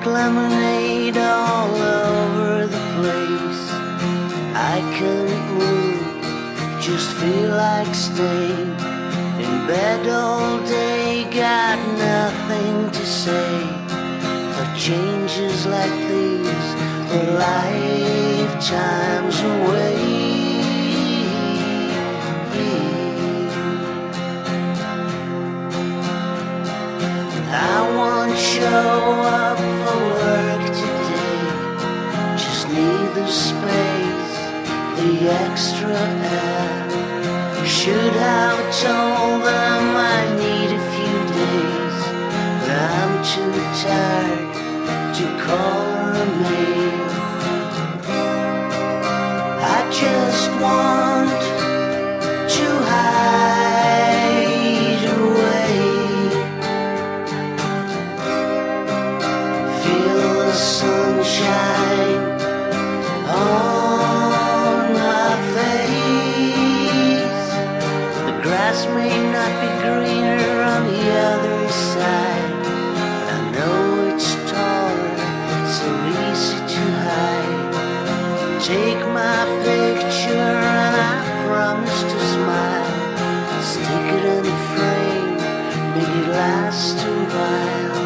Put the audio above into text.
like lemonade all over the place. I couldn't move, just feel like staying in bed all day, got nothing to say. For changes like these are lifetimes away. I won't show up for work today, just need the space, the extra air. Should have told them I need a few days, but I'm too tired to call her a maid. I just want to hide away, feel the sunshine on my face. The grass may not be greener on the other side, but I know it's taller, so easy to hide. Take my picture and I promise to smile. Stick it in a frame, make it last a while.